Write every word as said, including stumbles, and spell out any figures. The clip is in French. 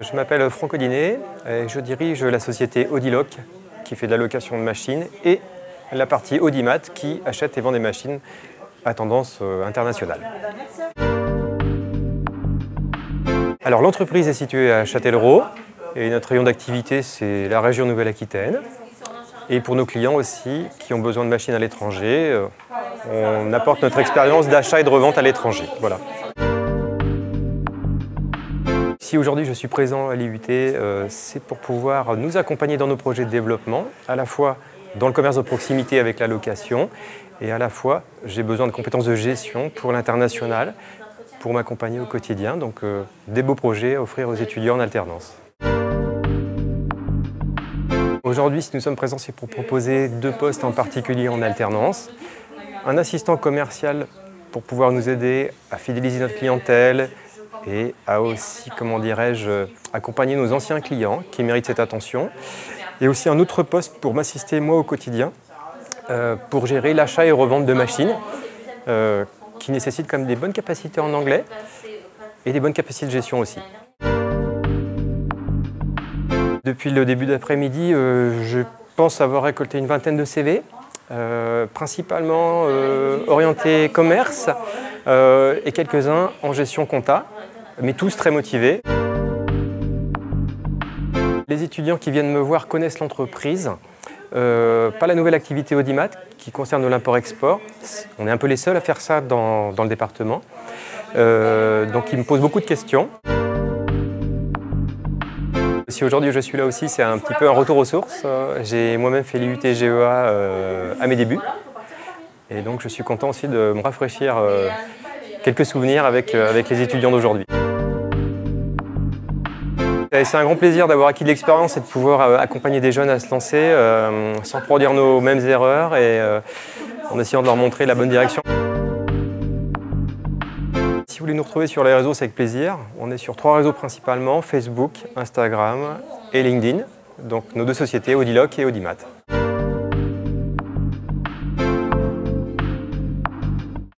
Je m'appelle Franck Audinet et je dirige la société Audiloc qui fait de la location de machines et la partie Audimat qui achète et vend des machines à tendance internationale. Alors l'entreprise est située à Châtellerault et notre rayon d'activité c'est la région Nouvelle-Aquitaine. Et pour nos clients aussi qui ont besoin de machines à l'étranger, on apporte notre expérience d'achat et de revente à l'étranger. Voilà. Si aujourd'hui je suis présent à l'I U T, euh, c'est pour pouvoir nous accompagner dans nos projets de développement, à la fois dans le commerce de proximité avec la location, et à la fois j'ai besoin de compétences de gestion pour l'international, pour m'accompagner au quotidien, donc euh, des beaux projets à offrir aux étudiants en alternance. Aujourd'hui, si nous sommes présents, c'est pour proposer deux postes en particulier en alternance. Un assistant commercial pour pouvoir nous aider à fidéliser notre clientèle, et à aussi, comment dirais-je, accompagner nos anciens clients qui méritent cette attention. Et aussi un autre poste pour m'assister moi au quotidien, euh, pour gérer l'achat et revente de machines, euh, qui nécessitent quand même des bonnes capacités en anglais et des bonnes capacités de gestion aussi. Depuis le début d'après-midi, euh, je pense avoir récolté une vingtaine de C V, euh, principalement euh, orientés commerce euh, et quelques-uns en gestion compta. Mais tous très motivés. Les étudiants qui viennent me voir connaissent l'entreprise, euh, pas la nouvelle activité Audimat qui concerne l'import-export. On est un peu les seuls à faire ça dans, dans le département. Euh, donc ils me posent beaucoup de questions. Si aujourd'hui je suis là aussi, c'est un petit peu un retour aux sources. J'ai moi-même fait l'I U T G E A euh, à mes débuts. Et donc je suis content aussi de me rafraîchir euh, quelques souvenirs avec, euh, avec les étudiants d'aujourd'hui. C'est un grand plaisir d'avoir acquis de l'expérience et de pouvoir accompagner des jeunes à se lancer euh, sans produire nos mêmes erreurs et euh, en essayant de leur montrer la bonne direction. Si vous voulez nous retrouver sur les réseaux, c'est avec plaisir. On est sur trois réseaux principalement, Facebook, Instagram et LinkedIn. Donc nos deux sociétés, Audiloc et Audimat.